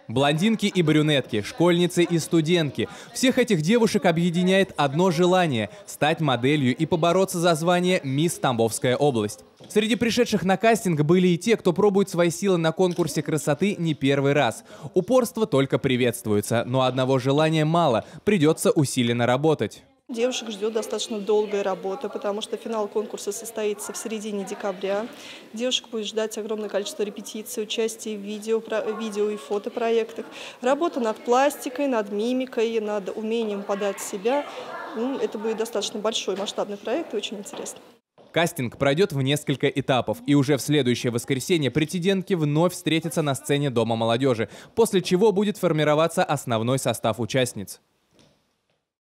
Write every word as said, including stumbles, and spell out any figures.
Блондинки и брюнетки, школьницы и студентки. Всех этих девушек объединяет одно желание – стать моделью и побороться за звание «Мисс Тамбовская область». Среди пришедших на кастинг были и те, кто пробует свои силы на конкурсе красоты не первый раз. Упорство только приветствуется, но одного желания мало, придется усиленно работать. Девушек ждет достаточно долгая работа, потому что финал конкурса состоится в середине декабря. Девушек будет ждать огромное количество репетиций, участия в видео, видео и фотопроектах. Работа над пластикой, над мимикой, над умением подать себя. Это будет достаточно большой масштабный проект и очень интересно. Кастинг пройдет в несколько этапов, и уже в следующее воскресенье претендентки вновь встретятся на сцене Дома молодежи, после чего будет формироваться основной состав участниц.